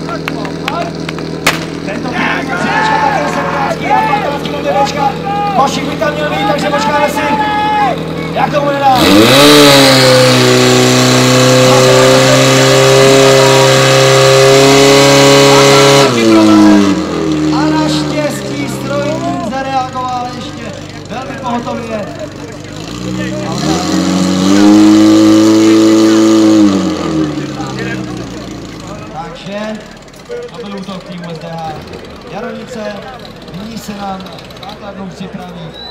Tento přidečka také se krátký a 15 km. Hošík by tam měl být, takže počkáme si, jak to bude dál. A naštěstí strojník zareagoval ještě velmi pohotově. Takže to byl útok týmu SDH Jaronice, nyní se nám základnou připraví